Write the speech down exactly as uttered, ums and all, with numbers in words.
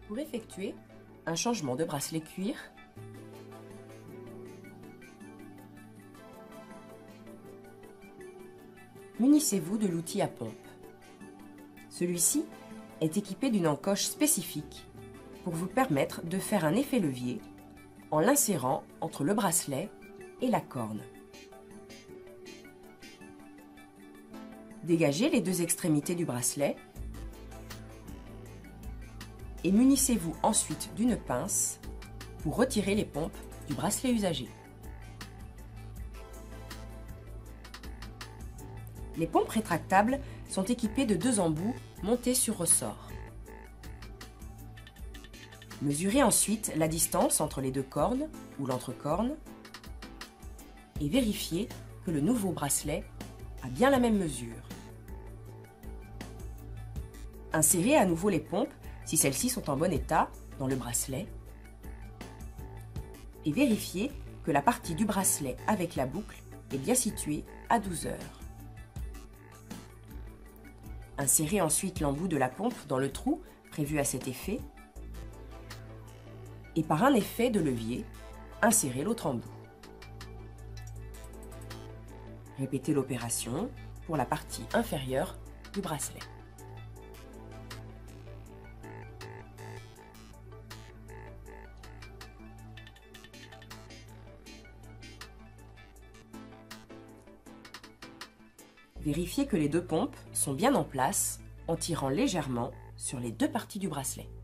Pour effectuer un changement de bracelet cuir, munissez-vous de l'outil à pompe. Celui-ci est équipé d'une encoche spécifique pour vous permettre de faire un effet levier en l'insérant entre le bracelet et la corne. Dégagez les deux extrémités du bracelet et munissez-vous ensuite d'une pince pour retirer les pompes du bracelet usagé. Les pompes rétractables sont équipées de deux embouts montés sur ressort. Mesurez ensuite la distance entre les deux cornes ou l'entrecorne et vérifiez que le nouveau bracelet a bien la même mesure. Insérez à nouveau les pompes, si celles-ci sont en bon état, dans le bracelet et vérifiez que la partie du bracelet avec la boucle est bien située à douze heures. Insérez ensuite l'embout de la pompe dans le trou prévu à cet effet et par un effet de levier, insérez l'autre embout. Répétez l'opération pour la partie inférieure du bracelet. Vérifiez que les deux pompes sont bien en place en tirant légèrement sur les deux parties du bracelet.